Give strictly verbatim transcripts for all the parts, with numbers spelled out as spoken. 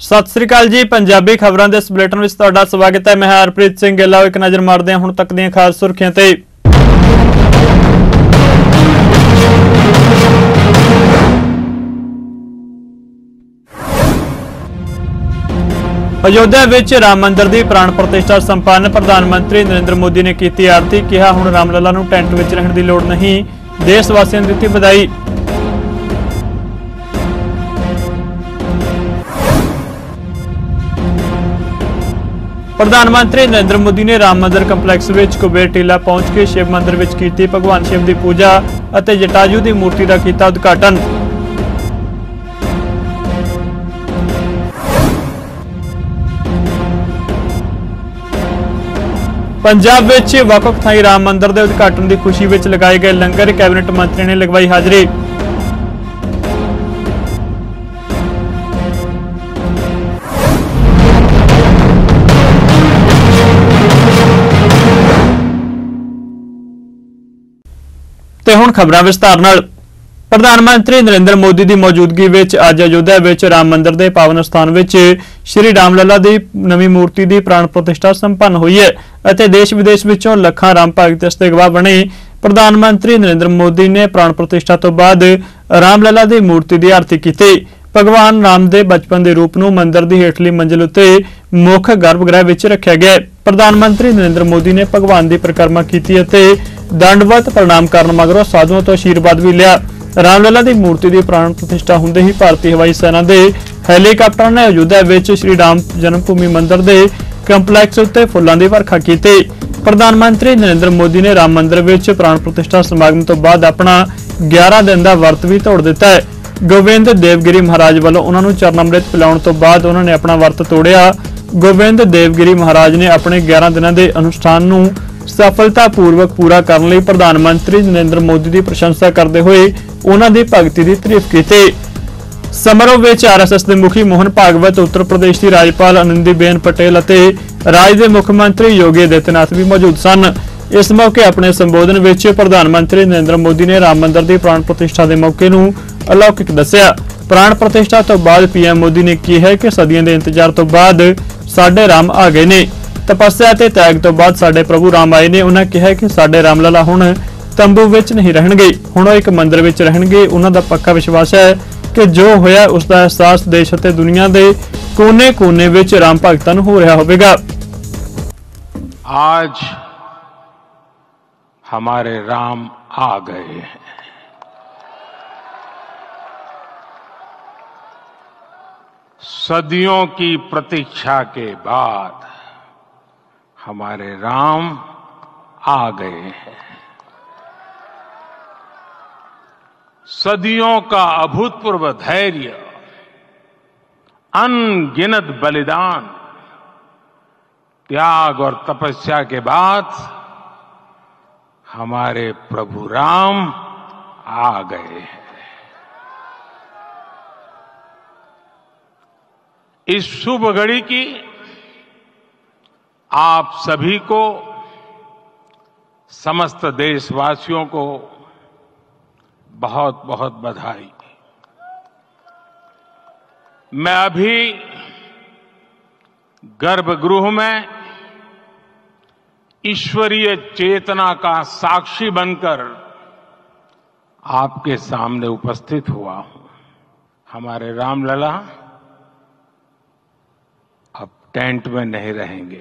सत श्री अकाल जी। पंजाबी खबरों के इस बुलेटिन में तुहाडा स्वागत है। मैं हरप्रीत सिंह गिल। एक नज़र मारते हैं हुण तक दीआं खास सुर्खियां ते। अयोध्या विच राम मंदिर की प्राण प्रतिष्ठा संपन्न। प्रधानमंत्री नरेंद्र मोदी ने की आरती। कहा हुण रामलला नूं टेंट विच रहण की लोड़ नहीं। देश वासियों ने दी बधाई। प्रधानमंत्री नरेंद्र मोदी ने राम मंदिर कंपलैक्स विच कुबेर टीला पहुंच के शिव मंदिर विच कीती भगवान शिव की पूजा और जटायु की मूर्ति का कीता उद्घाटन। पंजाब विच वख-वख थाई राम मंदिर के उद्घाटन की खुशी विच लगाए गए लंगर। कैबिनेट मंत्री ने लगवाई हाजरी। ते हुण खबरां विस्तार नाल। प्रधानमंत्री नरेंद्र मोदी की मौजूदगी विच अज अयोध्या विच राम मंदिर के पावन स्थान विच श्री रामलला की नवी मूर्ति की प्राण प्रतिष्ठा संपन्न हुई है अते देश विदेश विचों लखां राम भगत इसदे गवाह बने। प्रधानमंत्री नरेंद्र मोदी ने प्राण प्रतिष्ठा तो बाद रामलला की मूर्ति की आरती की। भगवान राम के बचपन के रूप नूं मंदिर की हेठली मंजिल उत्ते मुख गर्भगृह विच रखा गया। प्रधानमंत्री नरेंद्र मोदी ने भगवान की परिक्रमा की दंडवत प्रणाम करने मगरों साधुओं तो आशीर्वाद भी लिया। रामलला की मूर्ति की प्राण प्रतिष्ठा होंदे ही भारतीय हवाई सेना के हैलीकाप्टर ने अयोध्या विच श्री राम जन्मभूमि मंदिर के कंपलैक्स उत्ते फुल्लां दी वर्खा की। प्रधानमंत्री नरेंद्र मोदी ने राम मंदिर विच प्राण प्रतिष्ठा समागम तो बाद अपना ग्यारह दिन का वर्त भी तोड़ दिता है। गोविंद देवगिरी महाराज वालों उन्होंने चरणामृत पिलाउण तो बाद उन्होंने अपना वर्त तोड़िया। गोविंद देवगिरी महाराज ने अपने ग्यारह दिनों के अनुष्ठान नूं सफलतापूर्वक पूरा करने लई प्रधानमंत्री नरेंद्र मोदी की प्रशंसा करते हुए उन्हां दी भगती की तारीफ की। समारोह विच आर एस एस के मुखी मोहन भागवत, उत्तर प्रदेश की राज्यपाल आनंदीबेन पटेल अते राज्य के मुख्यमंत्री योगी आदित्यनाथ भी मौजूद सन। इस मौके अपने संबोधन विच प्रधानमंत्री नरेंद्र मोदी ने राम मंदिर की प्राण प्रतिष्ठा के मौके नूं अलौकिक दस्सिया। प्राण प्रतिष्ठा तो बाद पीएम मोदी ने कहा है कि सदियों के इंतजार तो बाद साडे राम आ गए ने। तपस्या ते त्याग तो बाद साडे प्रभु राम आए ने। उन्होंने कहा कि साडे रामलला हुण तंबू विच नहीं रहणगे, हुण एक मंदिर विच रहणगे। उन्हां दा पक्का विश्वास है कि जो होया उसका एहसास देश अते दुनिया के कोने कोने विच राम भगतां नूं हो रहा होवेगा। आज हमारे राम आ गए हैं। सदियों की प्रतीक्षा के बाद हमारे राम आ गए हैं। सदियों का अभूतपूर्व धैर्य, अनगिनत बलिदान, त्याग और तपस्या के बाद हमारे प्रभु राम आ गए हैं। इस शुभ घड़ी की आप सभी को, समस्त देशवासियों को बहुत बहुत बधाई। मैं अभी गर्भगृह में ईश्वरीय चेतना का साक्षी बनकर आपके सामने उपस्थित हुआ हूं। हमारे रामलला अब टेंट में नहीं रहेंगे।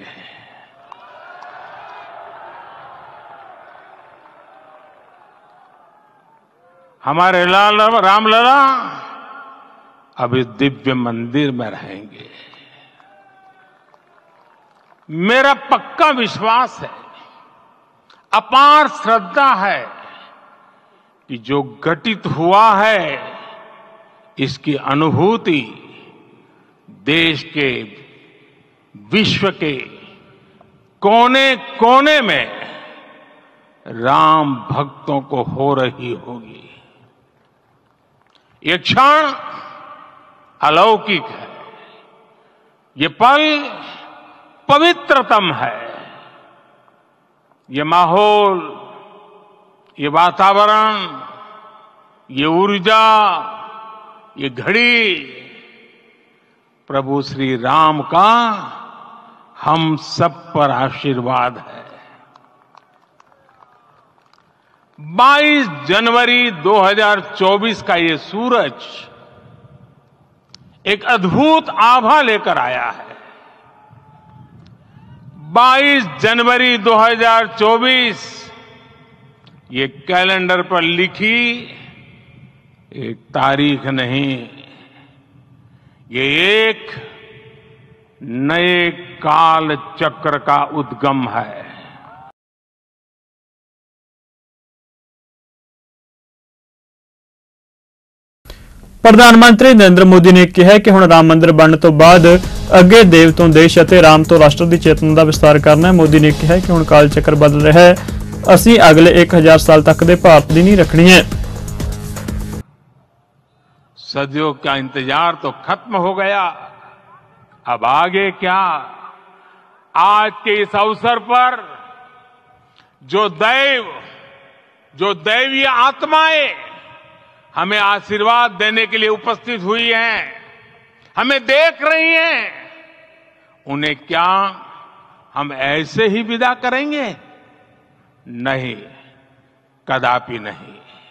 हमारे लाल रामलला अब इस दिव्य मंदिर में रहेंगे। मेरा पक्का विश्वास है, अपार श्रद्धा है कि जो घटित हुआ है इसकी अनुभूति देश के, विश्व के कोने कोने में राम भक्तों को हो रही होगी। ये क्षण अलौकिक है, ये पल पवित्रतम है। ये माहौल, ये वातावरण, ये ऊर्जा, ये घड़ी प्रभु श्री राम का हम सब पर आशीर्वाद है। बाईस जनवरी दो हज़ार चौबीस का ये सूरज एक अद्भुत आभा लेकर आया है। बाईस जनवरी दो हज़ार चौबीस ये कैलेंडर पर लिखी एक तारीख नहीं, ये एक नए काल चक्र का उद्गम है। ਪ੍ਰਧਾਨ ਮੰਤਰੀ ਨਰਿੰਦਰ ਮੋਦੀ ਨੇ ਕਿਹਾ ਕਿ ਹੁਣ ਰਾਮ ਮੰਦਿਰ ਬਣਨ ਤੋਂ ਬਾਅਦ ਅੱਗੇ ਦੇਵ ਤੋਂ ਦੇਸ਼ ਅਤੇ ਰਾਮ ਤੋਂ ਰਾਸ਼ਟਰ ਦੀ ਚੇਤਨਾ ਦਾ ਵਿਸਤਾਰ ਕਰਨਾ ਹੈ। ਮੋਦੀ ਨੇ ਕਿਹਾ ਕਿ ਹੁਣ ਕਾਲ ਚੱਕਰ ਬਦਲ ਰਿਹਾ ਹੈ, ਅਸੀਂ ਅਗਲੇ एक हज़ार ਸਾਲ तक ਦੇ ਭਾਰਤ ਦੀ ਨੀਂਹ ਰੱਖਣੀ है। सदियों का इंतजार तो खत्म हो गया, अब आगे क्या। आज के इस अवसर पर जो दैव जो दैवीय आत्माएं हमें आशीर्वाद देने के लिए उपस्थित हुई हैं, हमें देख रही हैं, उन्हें क्या हम ऐसे ही विदा करेंगे? नहीं, कदापि नहीं।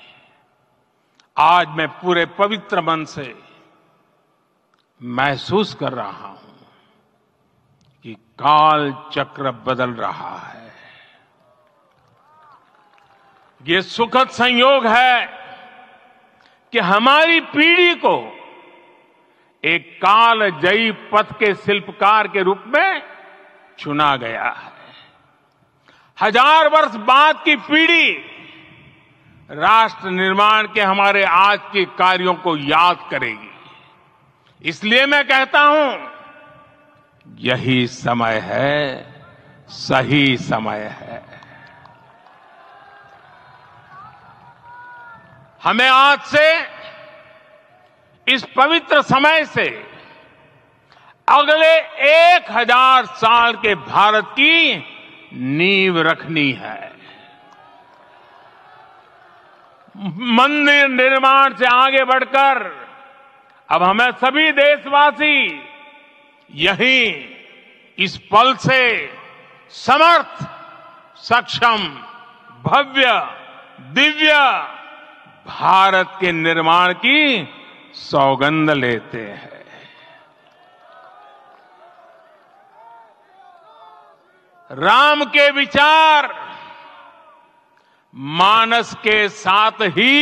आज मैं पूरे पवित्र मन से महसूस कर रहा हूं कि काल चक्र बदल रहा है। ये सुखद संयोग है कि हमारी पीढ़ी को एक कालजयी पथ के शिल्पकार के रूप में चुना गया है। हजार वर्ष बाद की पीढ़ी राष्ट्र निर्माण के हमारे आज के कार्यों को याद करेगी। इसलिए मैं कहता हूं, यही समय है, सही समय है। हमें आज से इस पवित्र समय से अगले एक हजार साल के भारत की नींव रखनी है। मंदिर निर्माण से आगे बढ़कर अब हमें सभी देशवासी यही इस पल से समर्थ, सक्षम, भव्य, दिव्य भारत के निर्माण की सौगंध लेते हैं। राम के विचार मानस के साथ ही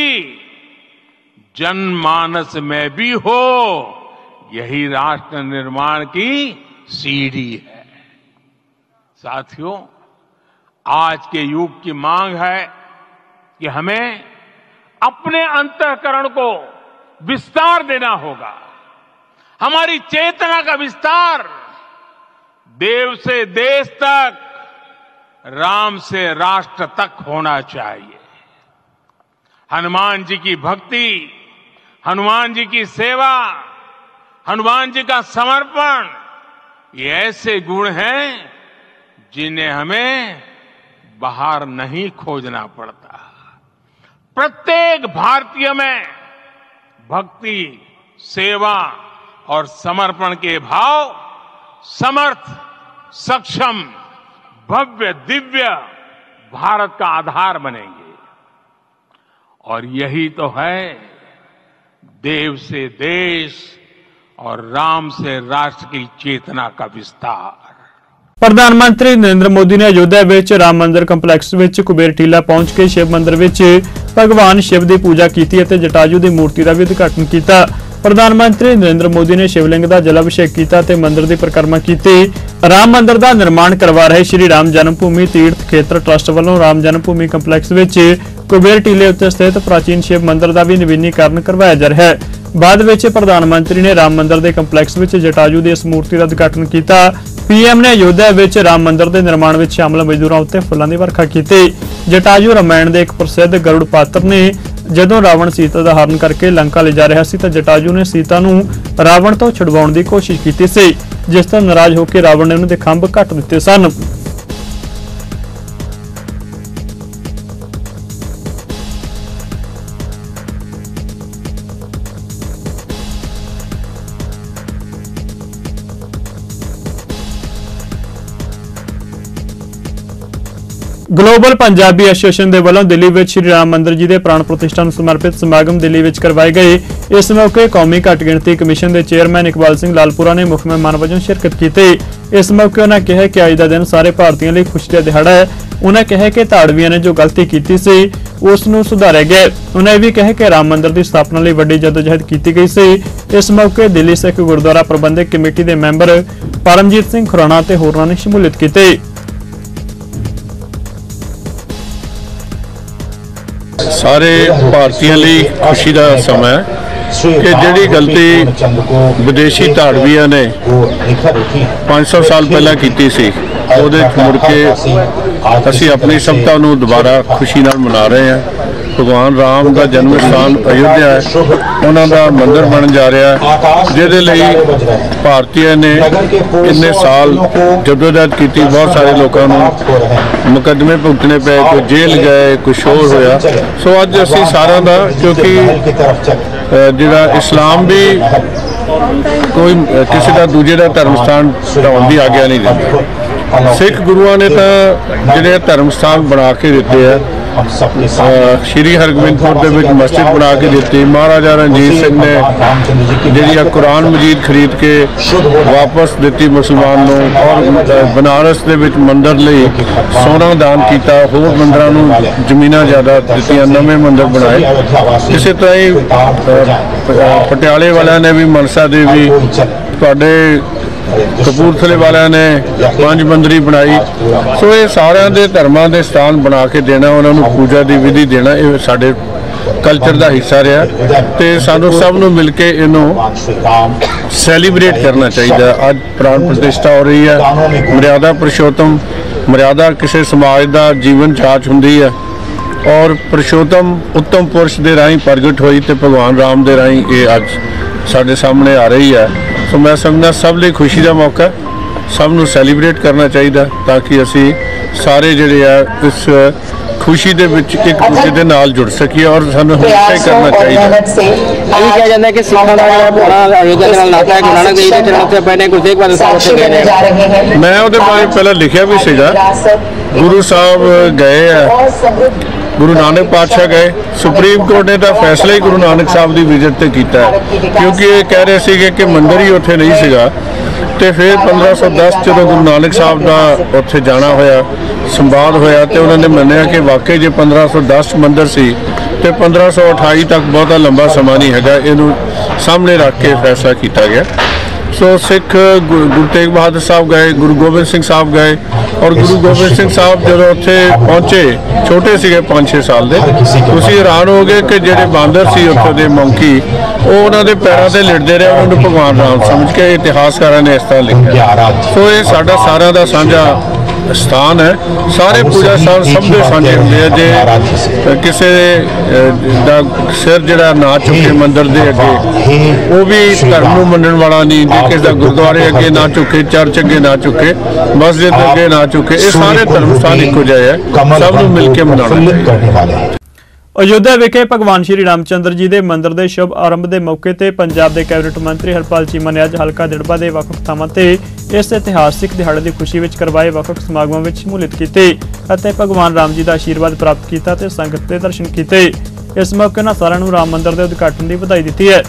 जनमानस में भी हो, यही राष्ट्र निर्माण की सीढ़ी है। साथियों, आज के युग की मांग है कि हमें अपने अंतःकरण को विस्तार देना होगा। हमारी चेतना का विस्तार देव से देश तक, राम से राष्ट्र तक होना चाहिए। हनुमान जी की भक्ति, हनुमान जी की सेवा, हनुमान जी का समर्पण, ये ऐसे गुण हैं जिन्हें हमें बाहर नहीं खोजना पड़ता। प्रत्येक भारतीय में भक्ति, सेवा और समर्पण के भाव समर्थ, सक्षम, भव्य, दिव्य भारत का आधार बनेंगे। और यही तो है देव से देश और राम से राष्ट्र की चेतना का विस्तार। ਪ੍ਰਧਾਨ ਮੰਤਰੀ ਨਰਿੰਦਰ ਮੋਦੀ ਨੇ ਅਯੋਧਿਆ ਵਿੱਚ ਰਾਮ ਮੰਦਿਰ ਕੰਪਲੈਕਸ ਵਿੱਚ ਕੁਬੇਰ ਟੀਲਾ ਪਹੁੰਚ ਕੇ ਸ਼ਿਵ ਮੰਦਿਰ ਵਿੱਚ ਭਗਵਾਨ ਸ਼ਿਵ ਦੀ ਪੂਜਾ ਕੀਤੀ ਅਤੇ ਜਟਾਯੂ ਦੀ ਮੂਰਤੀ ਦਾ ਵੀ ਉਦਘਾਟਨ ਕੀਤਾ। ਪ੍ਰਧਾਨ ਮੰਤਰੀ ਨਰਿੰਦਰ ਮੋਦੀ ਨੇ ਸ਼ਿਵਲਿੰਗ ਦਾ ਜਲ ਅਭਿਸ਼ੇਕ ਕੀਤਾ ਤੇ ਮੰਦਿਰ ਦੀ ਪਰਿਕਰਮਾ ਕੀਤੀ। ਰਾਮ ਮੰਦਿਰ ਦਾ ਨਿਰਮਾਣ ਕਰਵਾ ਰਹੇ ਸ਼੍ਰੀ ਰਾਮ ਜਨਮ ਭੂਮੀ ਤੀਰਥ ਖੇਤਰ ਟਰਸਟ ਵੱਲੋਂ ਰਾਮ ਜਨਮ ਭੂਮੀ ਕੰਪਲੈਕਸ ਵਿੱਚ ਕੁਬੇਰ ਟੀਲੇ ਉੱਤੇ ਸਥਿਤ ਪ੍ਰਾਚੀਨ ਸ਼ਿਵ ਮੰਦਿਰ ਦਾ ਵੀ ਨਵੀਨੀਕਰਨ ਕਰਵਾਇਆ ਜਾ ਰਿਹਾ ਹੈ। ਬਾਅਦ ਵਿੱਚ ਪ੍ਰਧਾਨ ਮੰਤਰੀ ਨੇ ਰਾਮ ਮੰਦਿਰ ਦੇ ਕੰਪਲੈਕਸ ਵਿੱਚ ਜਟਾਯੂ ਦੀ ਇਸ ਮੂਰਤੀ ਦਾ ਉਦਘਾਟਨ ਕੀਤਾ। ਪੀਐਮ ਨੇ ਅਯੋਧਿਆ ਵਿੱਚ ਰਾਮ ਮੰਦਿਰ ਦੇ ਨਿਰਮਾਣ ਵਿੱਚ ਸ਼ਾਮਲ ਮਜ਼ਦੂਰਾਂ ਉੱਤੇ ਫੁੱਲਾਂ ਦੀ ਵਰਖਾ ਕੀਤੀ। ਜਟਾਯੂ ਰਾਮਾਇਣ ਦੇ ਇੱਕ ਪ੍ਰਸਿੱਧ ਗਰੁੜ ਪਾਤਰ ਨੇ ਜਦੋਂ ਰਾਵਣ ਸੀਤਾ ਦਾ ਹਰਨ ਕਰਕੇ ਲੰਕਾ ਲੈ ਜਾ ਰਿਹਾ ਸੀ ਤਾਂ ਜਟਾਯੂ ਨੇ ਸੀਤਾ ਨੂੰ ਰਾਵਣ ਤੋਂ ਛੁਡਵਾਉਣ ਦੀ ਕੋਸ਼ਿਸ਼ ਕੀਤੀ ਸੀ, ਜਿਸ ਤੋਂ ਨਾਰਾਜ਼ ਹੋ ਕੇ ਰਾਵਣ ਨੇ ਉਹਨਾਂ ਦੇ ਖੰਭ ਕੱਟ ਦਿੱਤੇ ਸਨ। ग्लोबल पंजाबी एसोसीएशन के वालों दिल्ली में श्री राम मंदिर जी के प्राण प्रतिष्ठा समर्पित समागम दिल्ली में करवाए गए। इस मौके कौमी घट गिणती कमीशन के चेयरमैन इकबाल सिंह लालपुरा ने मुख्य मेहमान वजों शिरकत की। इस मौके उन्होंने कहा कि अज का दिन सारे भारतीयों लिए खुशी का दिहाड़ा है। उन्होंने कहा कि धाड़वियों ने जो गलती की सी उसनूं सुधारिया गया। उन्होंने भी कहा कि राम मंदिर की स्थापना लिए वड्डी जदोजहद की गई सी। इस मौके दिल्ली सिख गुरुद्वारा प्रबंधक कमेटी के मैंबर परमजीत सिंह खुराना ते होरनां ने शमूलियत की। सारे भारतीयों लिए खुशी का समय कि जिहड़ी गलती विदेशी धाड़वियां ने पाँच सौ साल पहला की सी ਉਹਦੇ ਮੁੜ के ਅਸੀਂ अपनी सभता ਨੂੰ ਦੁਬਾਰਾ खुशी नाल मना रहे हैं। भगवान राम का जन्म स्थान अयोध्या है, उन्होंने मंदिर बन जा रहा है जिहदे लई भारतीय ने इन्ने साल जदोजहद की। बहुत सारे लोगों को मुकदमे भुगतने पे, कोई जेल गए, कोई शोर होया। सो अज असी सारा दा क्योंकि जिहड़ा इस्लाम भी कोई किसी का दूजे का धर्म स्थान ढाउण की आग्या नहीं देता। सिख गुरुओं ने तो जिहड़े धर्म स्थान बना के दिते है। श्री हरगोबिंदपुर के मस्जिद बना के दी। महाराजा रणजीत सिंह ने जी कुरान मजीद खरीद के वापस दी मुसलमान को, और बनारस के मंदिर लिए सोना दान किया। होर मंदिरों जमीन ज़्यादा दित्तियां, नवे मंदिर बनाए। इस तरह ही पटियाले वाले ने भी मनसा देवी, तुहाडे कपूरथले वाले ने पंज मंदिरी बनाई। सो ये सारे दे धर्मां दे स्थान बना के देना, उन्होंने पूजा की विधि देना, ये साडे कल्चर का हिस्सा रहा। तो सानू सब नू मिल के इनू सैलीब्रेट करना चाहिए। अज प्राण प्रतिष्ठा हो रही है। मर्यादा पुरुषोत्तम, मर्यादा किसी समाज का जीवन जांच हुंदी है, और पुरुषोत्तम उत्तम पुरुष के राही प्रगट हुई तो भगवान राम के राही ये अज साडे सामने आ रही है। तो मैं समझना सब लिए खुशी का मौका, सब नू सैलीब्रेट करना चाहिए ताकि असी सारे जिहड़े आ इस खुशी दे विच एक दूसरे दे नाल जुड़ सकीए, और सानू हमेशा ही करना चाहिए। ये कहा जाता है कि सिखां दा बड़ा अयोध्या दे नाल नाता है। गुरु नानक देव दे चरण ते पहने गुरु तेग बहादुर साहब उत्थे गए ने। मैं उहदे बारे पहला लिखिया भी सीगा, गुरु साहब गए है, गुरु नानक पातशाह गए। सुप्रीम कोर्ट ने तो फैसला ही गुरु नानक साहब की विजिट से किया है, क्योंकि ये कह रहे थे कि मंदिर ही उत्थे नहीं सीगा। तो फिर पंद्रह सौ दस जो गुरु नानक साहब का उत्थे जाना होया, संवाद होया, तो उन्होंने मन्निया कि वाकई जो पंद्रह सौ दस मंदिर सी तो पंद्रह सौ अठाई तक बहुत लंबा समा नहीं है, इनू सामने रख के फैसला किया गया। सो सिख गुरु तेग बहादुर साहब गए, गुरु गोबिंद सिंह साहब गए, और गुरु गोबिंद सिंह साहब जो उत्थे पहुंचे छोटे से पाँच छे साल के, तुसीं हैरान हो गए कि जेडे बांदर सी उत्थे दे मंकी वो उन्होंने पैरों से लिटते रहे, उन्होंने भगवान राम समझ के इतिहासकारों ने इस तरह लिखा। सो ये साडा सारा दा साझा स्थान है। सारे पूजा स्थान सब के साझे होंगे हैं। जे किसी दा सिर जिहड़ा ना चुके मंदिर के अगे, वो भी धर्म नूं मनण वाला नहीं। जे किसी दा गुरुद्वारे अगे ना चुके, चर्च अगे ना चुके, मस्जिद अगे ना चुके, ये सारे धर्म स्थान इक्को जिहे है, सब नूं मिल के मनाउणा चाहिए। अयोध्या विखे भगवान श्री रामचंद्र जी के मंदिर के शुभ आरंभ के मौके पर पंजाब के कैबिनेट मंत्री हरपाल चीमा ने अज हलका दिड़बा के वख-वख थावां ते इस इतिहासिक दिहाड़े की खुशी में करवाए वख-वख समागमों में शमूलियत की, भगवान राम जी का आशीर्वाद प्राप्त किया ते संगत के दर्शन किए। इस मौके उन्होंने सारिआं नूं राम मंदिर के उद्घाटन की बधाई दी है।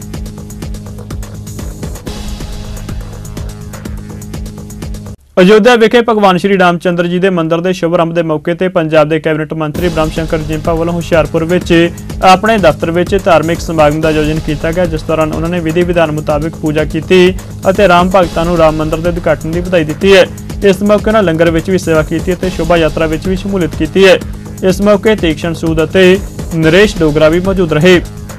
अयोध्या विखे भगवान श्री रामचंद्र जी के मंदिर के शुभ आरंभ के मौके पर पंजाब के कैबिनेट मंत्री ब्रह्म शंकर जिंपा वालों हुशियारपुर में अपने दफ्तर में धार्मिक समागम का आयोजन किया गया, जिस दौरान उन्होंने विधि विधान मुताबिक पूजा की और राम भगतों को राम मंदिर के उद्घाटन की बधाई दी है। इस मौके उन्होंने लंगर में भी सेवा की, शोभा यात्रा में भी शमूलियत की है। इस मौके तीक्ष्ण सूद और नरेश डोगरा भी मौजूद रहे।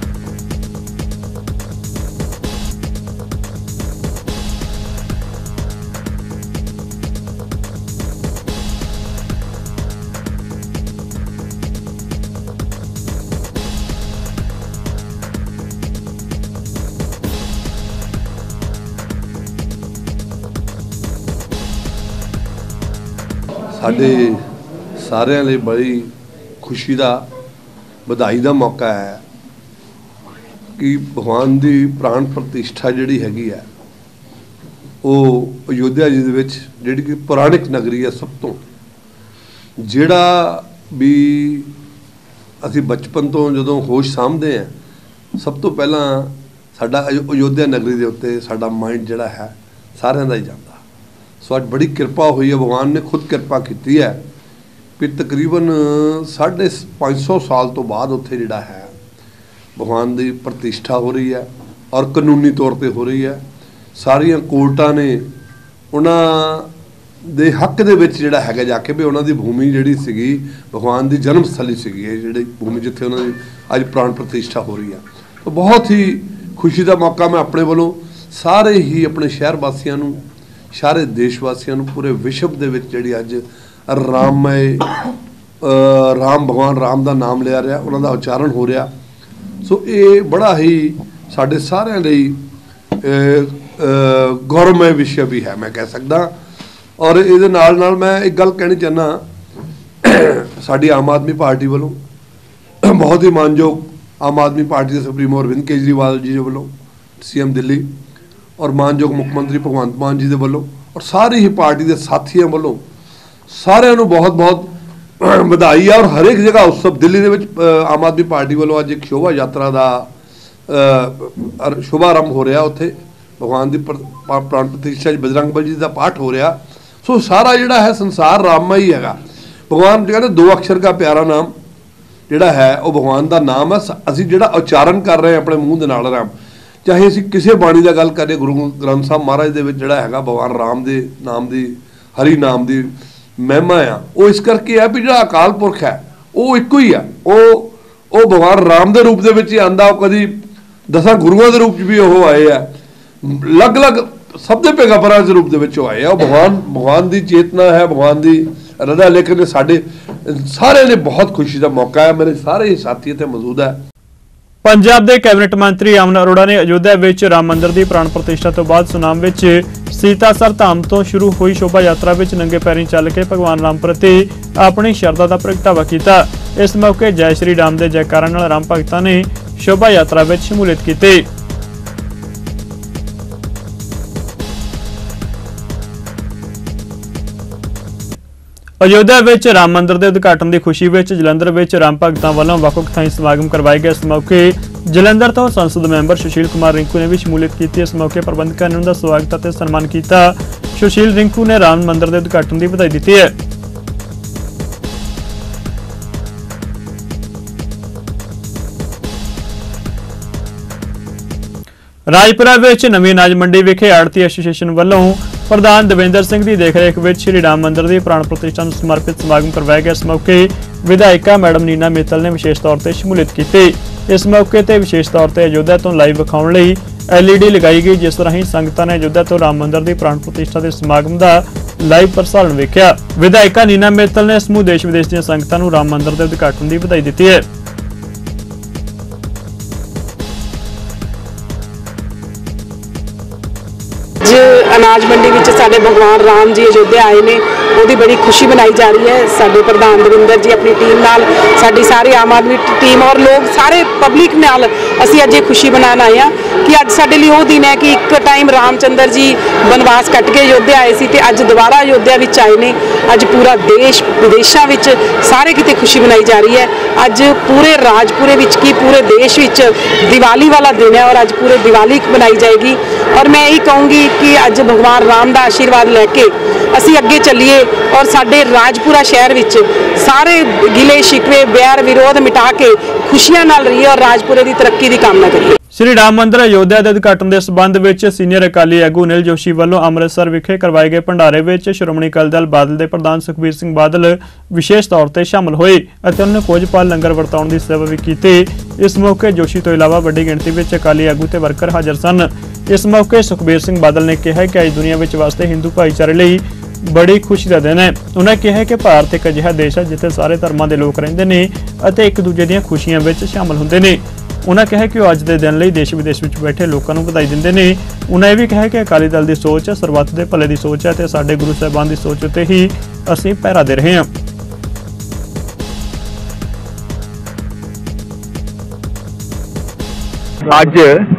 साडे सारिਆਂ ਲਈ बड़ी खुशी का बधाई का मौका है कि भगवान की प्राण प्रतिष्ठा जिहड़ी हैगी है वो अयोध्या जी दे विच जिहड़ी कि पुराणिक नगरी है, सब तो ਜਿਹੜਾ ਵੀ ਅਸੀਂ ਬਚਪਨ ਤੋਂ ਜਦੋਂ ਹੋਸ਼ ਸਾਂਭਦੇ ਹਾਂ ਸਭ ਤੋਂ ਪਹਿਲਾਂ ਸਾਡਾ ਅਯੋਧਿਆ ਨਗਰੀ ਦੇ ਉੱਤੇ ਸਾਡਾ ਮਾਈਂਡ ਜਿਹੜਾ ਹੈ ਸਾਰਿਆਂ ਦਾ ਹੀ ਜਾਂਦਾ। ਸੋ ਅੱਜ ਬੜੀ ਕਿਰਪਾ ਹੋਈ ਹੈ, ਭਗਵਾਨ ਨੇ ਖੁਦ ਕਿਰਪਾ ਕੀਤੀ ਹੈ ਵੀ ਤਕਰੀਬਨ ਸਾਢੇ ਪੰਜ ਸੌ ਸਾਲ ਤੋਂ ਬਾਅਦ ਉੱਥੇ ਜਿਹੜਾ ਹੈ ਭਗਵਾਨ ਦੀ ਪ੍ਰਤਿਸ਼ਠਾ ਹੋ ਰਹੀ ਹੈ ਔਰ ਕਾਨੂੰਨੀ ਤੌਰ 'ਤੇ ਹੋ ਰਹੀ ਹੈ। ਸਾਰੀਆਂ ਕੋਰਟਾਂ ਨੇ ਉਹਨਾਂ ਦੇ ਹੱਕ ਦੇ ਵਿੱਚ ਜਿਹੜਾ ਹੈਗਾ ਜਾ ਕੇ ਵੀ ਉਹਨਾਂ ਦੀ ਭੂਮੀ ਜਿਹੜੀ ਸੀਗੀ ਭਗਵਾਨ ਦੀ ਜਨਮ ਸਥਲੀ ਸੀਗੀ, ਇਹ ਜਿਹੜੀ ਭੂਮੀ ਜਿੱਥੇ ਉਹਨਾਂ ਦੀ ਅੱਜ ਪ੍ਰਾਣ ਪ੍ਰਤਿਸ਼ਠਾ ਹੋ ਰਹੀ ਹੈ। ਤਾਂ ਬਹੁਤ ਹੀ ਖੁਸ਼ੀ ਦਾ ਮੌਕਾ ਮੈਂ ਆਪਣੇ ਵੱਲੋਂ ਸਾਰੇ ਹੀ ਆਪਣੇ ਸ਼ਹਿਰ ਵਾਸੀਆਂ ਨੂੰ, ਸਾਰੇ ਦੇਸ਼ ਵਾਸੀਆਂ ਨੂੰ, ਪੂਰੇ ਵਿਸ਼ਵ ਦੇ ਵਿੱਚ ਜਿਹੜੀ ਅੱਜ ਰਾਮਮय ਰਾਮ ਭਗਵਾਨ ਰਾਮ ਦਾ ਨਾਮ ਲਿਆ ਰਿਹਾ, ਉਹਨਾਂ ਦਾ ਉਚਾਰਨ ਹੋ ਰਿਹਾ। ਸੋ ਇਹ ਬੜਾ ਹੀ ਸਾਡੇ ਸਾਰਿਆਂ ਲਈ ਗੌਰਵਮय ਵਿਸ਼ਾ ਵੀ ਹੈ ਮੈਂ ਕਹਿ ਸਕਦਾ। ਔਰ ਇਹਦੇ ਨਾਲ ਨਾਲ ਮੈਂ ਇੱਕ ਗੱਲ ਕਹਿਣੀ ਚਾਹੁੰਦਾ, ਸਾਡੀ ਆਮ ਆਦਮੀ ਪਾਰਟੀ ਵੱਲੋਂ ਬਹੁਤ ਹੀ ਮਾਨਯੋਗ ਆਮ ਆਦਮੀ ਪਾਰਟੀ ਦੇ ਸੁਪਰੀਮੋ ਅਰਵਿੰਦ ਕੇਜਰੀਵਾਲ ਜੀ ਦੇ ਵੱਲੋਂ, ਸੀ ਐਮ ਦਿੱਲੀ, ਔਰ ਮਾਨਯੋਗ ਮੁੱਖ ਮੰਤਰੀ ਭਗਵੰਤ ਮਾਨ ਜੀ ਦੇ ਵੱਲੋਂ, ਔਰ ਸਾਰੀ ਹੀ ਪਾਰਟੀ ਦੇ ਸਾਥੀਆਂ ਵੱਲੋਂ ਸਾਰਿਆਂ ਨੂੰ ਬਹੁਤ ਬਹੁਤ ਵਧਾਈ ਆ। ਔਰ ਹਰੇਕ ਜਗ੍ਹਾ ਉਤਸਵ ਦਿੱਲੀ ਦੇ ਵਿੱਚ ਆਮ ਆਦਮੀ ਪਾਰਟੀ ਵੱਲੋਂ ਅੱਜ ਇੱਕ ਸ਼ੋਭਾ ਯਾਤਰਾ ਦਾ ਸ਼ੁਭਾਰੰਭ ਹੋ ਰਿਹਾ, ਉੱਥੇ ਭਗਵਾਨ ਦੀ ਪ੍ਰਾਣ ਪ੍ਰਤਿਸ਼ਠਾ ਬਜਰੰਗ ਬਲੀ ਜੀ ਦਾ ਪਾਠ ਹੋ ਰਿਹਾ। ਸੋ ਸਾਰਾ ਜਿਹੜਾ ਹੈ ਸੰਸਾਰ ਰਾਮਮय ਹੀ ਹੈਗਾ। ਭਗਵਾਨ ਕਹਿੰਦੇ ਦੋ ਅਕਸ਼ਰ ਦਾ ਪਿਆਰਾ ਨਾਮ ਜਿਹੜਾ ਹੈ ਉਹ ਭਗਵਾਨ ਦਾ ਨਾਮ ਹੈ। ਅਸੀਂ ਜਿਹੜਾ ਉਚਾਰਨ ਕਰ ਰਹੇ ਹਾਂ ਆਪਣੇ ਮੂੰਹ ਦੇ ਨਾਲ ਰਾਮ, ਚਾਹੇ ਅਸੀਂ ਕਿਸੇ ਬਾਣੀ ਦਾ ਗੱਲ ਕਰੀਏ, ਗੁਰੂ ਗ੍ਰੰਥ ਸਾਹਿਬ ਮਹਾਰਾਜ ਦੇ ਵਿੱਚ ਜਿਹੜਾ ਹੈਗਾ ਭਗਵਾਨ ਰਾਮ ਦੇ ਨਾਮ ਦੀ, ਹਰੀ ਨਾਮ ਦੀ ਮਹਿਮਾ ਆ। ਉਹ ਇਸ ਕਰਕੇ ਆ ਵੀ ਜਿਹੜਾ ਅਕਾਲ ਪੁਰਖ ਹੈ ਉਹ ਇੱਕੋ ਹੀ ਆ। ਉਹ ਉਹ ਭਗਵਾਨ ਰਾਮ ਦੇ ਰੂਪ ਦੇ ਵਿੱਚ ਹੀ ਆਂਦਾ, ਉਹ ਕਦੀ ਦਸਾਂ ਗੁਰੂਆਂ ਦੇ ਰੂਪ 'ਚ ਵੀ ਉਹ ਆਏ ਆ, ਅਲੱਗ-ਅਲੱਗ ਸਭ ਦੇ ਪੈਗੰਬਰਾਂ ਦੇ ਰੂਪ ਦੇ ਵਿੱਚ ਉਹ ਆਏ ਆ। ਉਹ ਭਗਵਾਨ ਭਗਵਾਨ ਦੀ ਚੇਤਨਾ ਹੈ, ਭਗਵਾਨ ਦੀ ਰਜ਼ਾ। ਲੇਕਿਨ ਸਾਡੇ ਸਾਰਿਆਂ ਲਈ ਬਹੁਤ ਖੁਸ਼ੀ ਦਾ ਮੌਕਾ ਹੈ, ਮੇਰੇ ਸਾਰੇ ਹੀ ਸਾਥੀ ਇੱਥੇ ਮੌਜੂਦ ਹੈ। ਪੰਜਾਬ ਦੇ ਕੈਬਨਿਟ ਮੰਤਰੀ ਅਮਨ ਅਰੋੜਾ ਨੇ ਅਯੋਧਿਆ ਵਿੱਚ ਰਾਮ ਮੰਦਿਰ ਦੀ ਪ੍ਰਾਣ ਪ੍ਰਤਿਸ਼ਠਾ ਤੋਂ ਬਾਅਦ ਸੁਨਾਮ ਵਿੱਚ ਸੀਤਾਸਰ ਧਾਮ ਤੋਂ ਸ਼ੁਰੂ ਹੋਈ ਸ਼ੋਭਾ ਯਾਤਰਾ ਵਿੱਚ ਨੰਗੇ ਪੈਰੀਂ ਚੱਲ ਕੇ ਭਗਵਾਨ ਰਾਮ ਪ੍ਰਤੀ ਆਪਣੀ ਸ਼ਰਧਾ ਦਾ ਪ੍ਰਗਟਾਵਾ ਕੀਤਾ। ਇਸ ਮੌਕੇ ਜੈ ਸ਼੍ਰੀ ਰਾਮ ਦੇ ਜੈਕਾਰਾਂ ਨਾਲ ਰਾਮ ਭਗਤਾਂ ਨੇ ਸ਼ੋਭਾ ਯਾਤਰਾ ਵਿੱਚ ਸ਼ਮੂਲੀਅਤ ਕੀਤੀ। ਅਯੋਧਿਆ ਵਿੱਚ ਰਾਮ ਮੰਦਿਰ ਦੇ ਉਦਘਾਟਨ ਦੀ ਖੁਸ਼ੀ ਵਿੱਚ ਜਲੰਧਰ ਵਿੱਚ ਰਾਮ ਭਗਤਾਂ ਵੱਲੋਂ ਵੱਖ-ਵੱਖ ਥਾਈਂ ਸਮਾਗਮ ਕਰਵਾਏ ਗਏ। ਇਸ ਮੌਕੇ ਜਲੰਧਰ ਤੋਂ ਸੰਸਦ ਮੈਂਬਰ ਸੁਸ਼ੀਲ ਕੁਮਾਰ ਰਿੰਕੂ ਨੇ ਵੀ ਸ਼ਮੂਲੀਅਤ ਕੀਤੀ। ਇਸ ਮੌਕੇ ਪ੍ਰਬੰਧਕਾਂ ਨੇ ਉਹਨਾਂ ਦਾ ਸਵਾਗਤ ਅਤੇ ਸਨਮਾਨ ਕੀਤਾ। ਸੁਸ਼ੀਲ ਰਿੰਕੂ ਨੇ ਰਾਮ ਮੰਦਿਰ ਦੇ ਉਦਘਾਟਨ ਦੀ ਵਧਾਈ ਦਿੱਤੀ ਹੈ। ਰਾਜਪੁਰਾ ਵਿੱਚ ਨਵੀਂ ਅਨਾਜ ਮੰਡੀ ਵਿਖੇ ਆੜਤੀ ਐਸੋਸੀਏਸ਼ਨ ਵੱਲੋਂ ਪ੍ਰਧਾਨ ਦਵਿੰਦਰ ਸਿੰਘ ਦੀ ਦੇਖਰੇਖ ਵਿੱਚ ਸ਼੍ਰੀ ਰਾਮ ਮੰਦਿਰ ਦੀ ਪ੍ਰਾਣ ਪ੍ਰਤਿਸ਼ਠਾ ਨੂੰ ਸਮਰਪਿਤ ਸਮਾਗਮ ਕਰਵਾਇਆ ਗਿਆ। ਇਸ ਮੌਕੇ ਵਿਧਾਇਕਾ ਮੈਡਮ ਨੀਨਾ ਮਿੱਤਲ ਨੇ ਵਿਸ਼ੇਸ਼ ਤੌਰ ਤੇ ਸ਼ਮੂਲੀਅਤ ਕੀਤੀ। ਇਸ ਮੌਕੇ ਤੇ ਵਿਸ਼ੇਸ਼ ਤੌਰ ਤੇ ਅਯੋਧਿਆ ਤੋਂ ਲਾਈਵ ਵਿਖਾਉਣ ਲਈ ਐਲ ਈ ਡੀ ਲਗਾਈ ਗਈ, ਜਿਸ ਰਾਹੀਂ ਸੰਗਤਾਂ ਨੇ ਅਯੋਧਿਆ ਤੋਂ ਰਾਮ ਮੰਦਿਰ ਦੀ ਪ੍ਰਾਣ ਪ੍ਰਤਿਸ਼ਠਾ ਦੇ ਸਮਾਗਮ ਦਾ ਲਾਈਵ ਪ੍ਰਸਾਰਣ ਵੇਖਿਆ। ਵਿਧਾਇਕਾ ਨੀਨਾ ਮਿੱਤਲ ਨੇ ਸਮੂਹ ਦੇਸ਼ ਵਿਦੇਸ਼ ਦੀਆਂ ਸੰਗਤਾਂ ਨੂੰ ਰਾਮ ਮੰਦਿਰ ਦੇ ਉਦਘਾਟਨ ਦੀ ਵਧਾਈ ਦਿੱਤੀ ਹੈ। ਅਨਾਜ ਮੰਡੀ ਵਿੱਚ ਸਾਡੇ ਭਗਵਾਨ ਰਾਮ ਜੀ ਅਯੋਧਿਆ ਆਏ ਨੇ, ਉਹਦੀ ਬੜੀ ਖੁਸ਼ੀ ਮਨਾਈ ਜਾ ਰਹੀ ਹੈ। ਸਾਡੇ ਪ੍ਰਧਾਨ ਦਵਿੰਦਰ ਜੀ ਆਪਣੀ ਟੀਮ ਨਾਲ, ਸਾਡੀ ਸਾਰੀ ਆਮ ਆਦਮੀ ਟੀਮ ਔਰ ਲੋਕ ਸਾਰੇ ਪਬਲਿਕ ਨਾਲ ਅਸੀਂ ਅੱਜ ਇਹ ਖੁਸ਼ੀ ਮਨਾਉਣ ਆਏ ਹਾਂ ਕਿ ਅੱਜ ਸਾਡੇ ਲਈ ਉਹ ਦਿਨ ਹੈ ਕਿ ਇੱਕ ਟਾਈਮ ਰਾਮ ਚੰਦਰ ਜੀ ਬਨਵਾਸ ਕੱਟ ਕੇ ਅਯੋਧਿਆ ਆਏ ਸੀ ਤੇ ਅੱਜ ਦੁਬਾਰਾ ਅਯੋਧਿਆ ਵਿੱਚ ਆਏ ਨੇ। ਅੱਜ ਪੂਰਾ ਦੇਸ਼ ਵਿਦੇਸ਼ਾਂ ਵਿੱਚ ਸਾਰੇ ਕਿਤੇ ਖੁਸ਼ੀ ਮਨਾਈ ਜਾ ਰਹੀ ਹੈ। ਅੱਜ ਪੂਰੇ ਰਾਜਪੁਰੇ ਵਿੱਚ ਕੀ ਪੂਰੇ ਦੇਸ਼ ਵਿੱਚ ਦੀਵਾਲੀ ਵਾਲਾ ਦਿਨ ਹੈ ਔਰ ਅੱਜ ਪੂਰੇ ਦੀਵਾਲੀ ਮਨਾਈ ਜਾਏਗੀ। ਔਰ ਮੈਂ ਇਹ ਕਹੂੰਗੀ ਕਿ ਅੱਜ ਭਗਵਾਨ ਰਾਮ ਦਾ ਆਸ਼ੀਰਵਾਦ ਲੈ ਕੇ ਅਸੀਂ ਅੱਗੇ ਚੱਲੀਏ ਔਰ ਸਾਡੇ ਰਾਜਪੁਰਾ ਸ਼ਹਿਰ ਵਿੱਚ ਸਾਰੇ ਗਿਲੇ ਸ਼ਿਕਵੇ ਵੈਰ ਵਿਰੋਧ ਮਿਟਾ ਕੇ ਖੁਸ਼ੀਆਂ ਨਾਲ ਰਹੀਏ ਔਰ ਰਾਜਪੁਰੇ ਦੀ ਤਰੱਕੀ ਦੀ ਕਾਮਨਾ ਕਰੀਏ। ਸ਼੍ਰੀ ਰਾਮ ਮੰਦਿਰ ਅਯੋਧਿਆ ਦੇ ਉਦਘਾਟਨ ਦੇ ਸਬੰਧ ਵਿੱਚ ਸੀਨੀਅਰ ਅਕਾਲੀ ਆਗੂ ਅਨਿਲ ਜੋਸ਼ੀ ਵੱਲੋਂ ਅੰਮ੍ਰਿਤਸਰ ਵਿਖੇ ਕਰਵਾਏ ਗਏ ਭੰਡਾਰੇ ਵਿੱਚ ਸ਼੍ਰੋਮਣੀ ਅਕਾਲੀ ਦਲ ਬਾਦਲ ਦੇ ਪ੍ਰਧਾਨ ਸੁਖਬੀਰ ਸਿੰਘ ਬਾਦਲ ਵਿਸ਼ੇਸ਼ ਤੌਰ ਤੇ ਸ਼ਾਮਲ ਹੋਏ ਅਤੇ ਉਹਨਾਂ ਨੇ ਕੁਝ ਪਲ ਲੰਗਰ ਵਰਤਾਉਣ ਦੀ ਸੇਵਾ ਵੀ ਕੀਤੀ। ਇਸ ਮੌਕੇ ਜੋਸ਼ੀ ਤੋਂ ਇਲਾਵਾ ਵੱਡੀ ਗਿਣਤੀ ਵਿੱਚ ਅਕਾਲੀ ਆਗੂ ਤੇ ਵਰਕਰ ਹਾਜ਼ਰ ਸਨ। ਇਸ ਮੌਕੇ ਸੁਖਬੀਰ ਸਿੰਘ ਬਾਦਲ ਨੇ ਕਿਹਾ ਕਿ ਅੱਜ ਦੁਨੀਆ ਵਿੱਚ ਵਸਦੇ ਹਿੰਦੂ ਭਾਈਚਾਰੇ ਲਈ ਬੜੀ ਖੁਸ਼ੀ ਦਾ ਦਿਨ ਹੈ। ਉਹਨਾਂ ਕਿਹਾ ਕਿ ਭਾਰਤ ਇੱਕ ਅਜਿਹਾ ਦੇਸ਼ ਹੈ ਜਿੱਥੇ ਸਾਰੇ ਧਰਮਾਂ ਦੇ ਲੋਕ ਰਹਿੰਦੇ ਨੇ ਅਤੇ ਇੱਕ ਦੂਜੇ ਦੀਆਂ ਖੁਸ਼ੀਆਂ ਵਿੱਚ ਸ਼ਾਮਲ ਹੁੰਦੇ ਨੇ। ਉਹਨਾਂ ਕਿਹਾ ਕਿ ਉਹ ਅੱਜ ਦੇ ਦਿਨ ਲਈ ਦੇਸ਼ ਵਿਦੇਸ਼ ਵਿੱਚ ਬੈਠੇ ਲੋਕਾਂ ਨੂੰ ਵਧਾਈ ਦਿੰਦੇ ਨੇ। ਉਹਨਾਂ ਇਹ ਵੀ ਕਿਹਾ ਕਿ ਅਕਾਲੀ ਦਲ ਦੀ ਸੋਚ ਸਰਬੱਤ ਦੇ ਭਲੇ ਦੀ ਸੋਚ ਹੈ ਤੇ ਸਾਡੇ ਗੁਰੂ ਸਾਹਿਬਾਨ ਦੀ ਸੋਚ ਉੱਤੇ ਹੀ ਅਸੀਂ ਪਹਿਰਾ ਦੇ ਰਹੇ ਹਾਂ। ਅੱਜ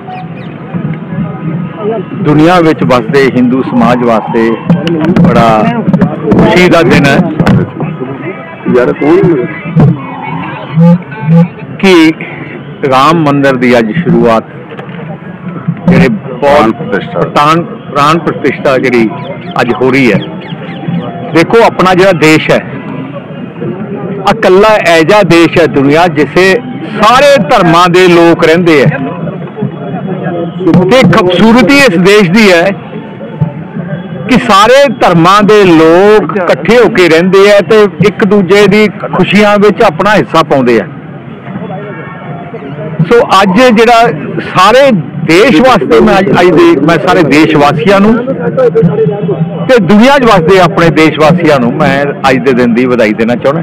ਦੁਨੀਆ ਵਿੱਚ ਵਸਦੇ ਹਿੰਦੂ ਸਮਾਜ ਵਾਸਤੇ ਬੜਾ ਖੁਸ਼ੀ ਦਾ ਦਿਨ ਹੈ यार कि राम मंदिर की अज शुरुआत जी प्राण प्राण प्रतिष्ठा जी अज हो रही है। देखो अपना जो देश है अकला ऐजा देश है दुनिया जिसे सारे धर्मां दे लोग रहिंदे है ते खूबसूरती इस देश की है कि सारे धर्मां दे लोग इकट्ठे होके रहिंदे है ते एक दूजे दी खुशियां विच अपना हिस्सा पाउंदे है। सो अज जिहड़ा सारे देश वास्ते मैं अज अज दे मैं सारे देशवासियों नूं ते दुनिया च वसदे अपने देशवासियों नूं मैं अज दे दिन दी वधाई देना चाहुंदा।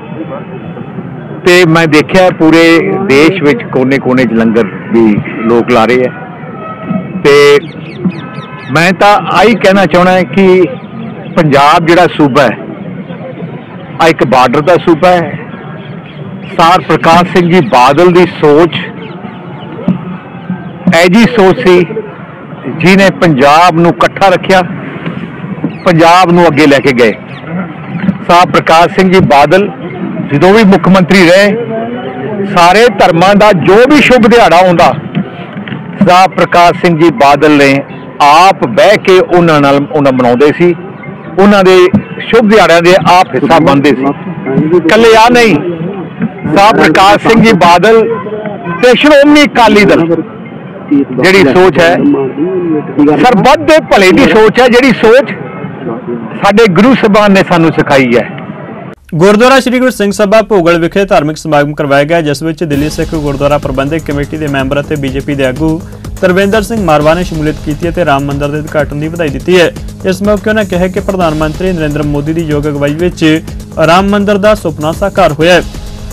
ते मैं देखिया पूरे देश विच कोने कोने च लंगर भी लोग ला रहे हैं ते मैं तो आई कहना चाहना है कि पंजाब जिहड़ा सूबा है आ एक बार्डर का सूबा है। सार प्रकाश सिंह जी बादल की सोच ऐजी सोच सी जिन्हें पंजाब नूं इकट्ठा रखिया, पंजाब नूं अगे लैके गए। सार प्रकाश सिंह जी बादल जो भी मुख्यमंत्री रहे सारे धर्मां दा जो भी शुभ दिहाड़ा आउंदा सार प्रकाश सिंह जी बादल ने आप बह के उन्हां नाल उन्हां मनाउंदे सी, उन्हां दे शुभ दिहाड़िਆਂ ਦੇ आप हिस्सा बनते सी। कल्ले आ नहीं साहब प्रकाश सिंह जी बादल ते श्रोमणी अकाली दल जिहड़ी सोच है सरबत दे भले दी सोच है, जिहड़ी सोच साडे गुरु साहबान ने सानू सिखाई है। गुरुद्वारा श्री गुरु सिंह सभा भोगल विखे धार्मिक समागम करवाया गया जिस विच दिल्ली सिख गुरुद्वारा प्रबंधक कमेटी के मैंबर और बीजेपी के आगू तरविंदर सिंह मारवा ने शमूलियत की ते राम मंदिर के उद्घाटन की बधाई दी है। इस मौके उन्होंने कहा कि प्रधानमंत्री नरेंद्र मोदी की योग अगवाई विच राम मंदिर का सुपना साकार होया है।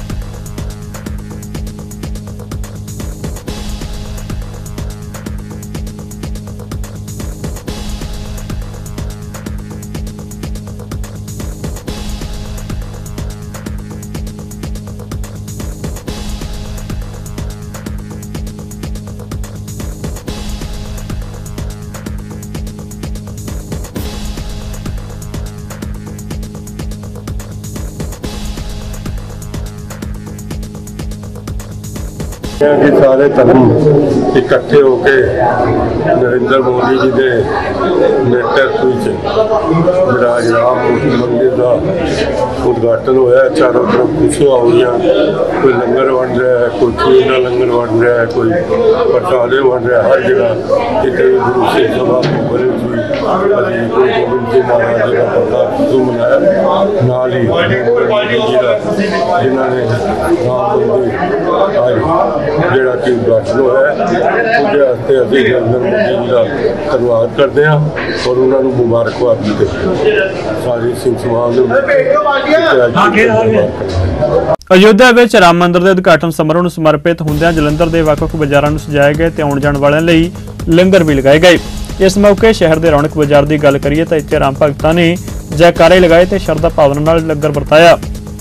कि सारे धर्म इकट्ठे होके नरेंद्र मोदी जी के नेतृत्व जो आज राम मंदिर का उद्घाटन होया। चारों तरफ खुशियां हो गई, कोई लंगर बन रहा है, कोई खीर का लंगर बन रहा है, कोई प्रसादे बन रहा है। हर जगह एक गुरु सिंह सभा बने अभी कोई गोबिंद सिंह महाराज जी का पता मनाया नाल ही जिन्होंने राम मंदिर आज ਜਿਹੜਾ ਕਿ ਉਦਘਾਟਨ ਹੋਇਆ ਉਹਦੇ ਵਾਸਤੇ ਅਸੀਂ ਨਰਿੰਦਰ ਮੋਦੀ ਜੀ ਦਾ ਧੰਨਵਾਦ ਕਰਦੇ ਹਾਂ ਔਰ ਉਹਨਾਂ ਨੂੰ ਮੁਬਾਰਕਬਾਦ ਦਿੰਦੇ ਸਾਰੇ ਸਿੰਘ ਸਮਾਜ ਨੂੰ। ਅਯੋਧਿਆ ਵਿੱਚ ਰਾਮ ਮੰਦਿਰ ਦੇ ਉਦਘਾਟਨ ਸਮਾਰੋਹ ਨੂੰ ਸਮਰਪਿਤ ਹੁੰਦਿਆਂ ਜਲੰਧਰ ਦੇ ਵੱਖ-ਵੱਖ ਬਾਜ਼ਾਰਾਂ ਨੂੰ ਸਜਾਏ ਗਏ ਤੇ ਆਉਣ ਜਾਣ ਵਾਲਿਆਂ ਲਈ ਲੰਗਰ ਵੀ ਲਗਾਏ ਗਏ। ਇਸ ਮੌਕੇ ਸ਼ਹਿਰ ਦੇ ਰੌਣਕ ਬਾਜ਼ਾਰ ਦੀ ਗੱਲ ਕਰੀਏ ਤਾਂ ਇੱਥੇ ਰਾਮ ਭਗਤਾਂ ਨੇ ਜੈਕਾਰੇ ਲਗਾਏ ਤੇ ਸ਼ਰਧਾ ਭਾਵਨਾ ਨਾਲ ਲੰਗਰ ਵਰਤਾਇਆ।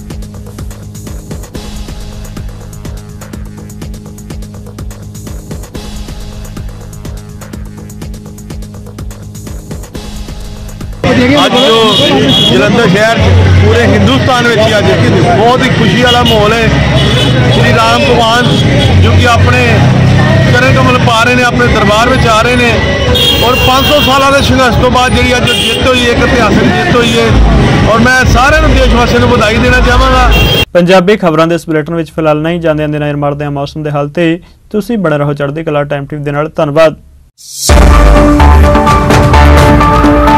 ਅੱਜ ਜੋ ਜਲੰਧਰ शहर पूरे हिंदुस्तान में अज बहुत ही खुशी वाला माहौल है। श्री राम भगवान जो कि अपने चरण कमल पा रहे हैं, अपने दरबार में आ रहे हैं और पाँच सौ साल के संघर्ष तो बाद जी अज जित हुई है, एक इतिहासक जित हुई है और मैं सारे देशवासियों को बधाई देना चाहांगा। पंजाबी खबरों के इस बुलेटिन में फिलहाल नहीं जाने आंदे नज़र मारते हैं मौसम के हाल ते तुसीं बने रहो चढ़दी कला टाइम टीवी दे नाल। धन्नवाद।